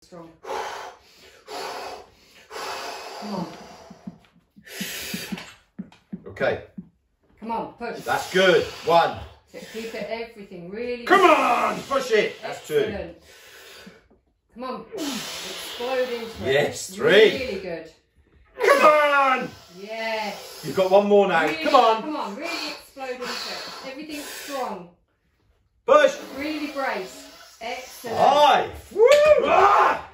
Strong. Come on. Okay. Come on, push. That's good. 1. So keep it everything really. Come on, push it. That's 2. Excellent. Come on, explode into it. Yes, 3. Really good. Come on. Yes. You've got 1 more now. Really, Come on. Come on, really explode into it. Everything's strong. Push. Really brace. Excellent. 5. Woo! Ah!